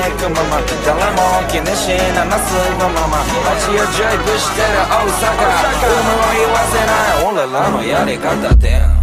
いくまま誰も気にしないまっすぐまま街をジョイプしてる大阪有無を言わせない俺らのやり方で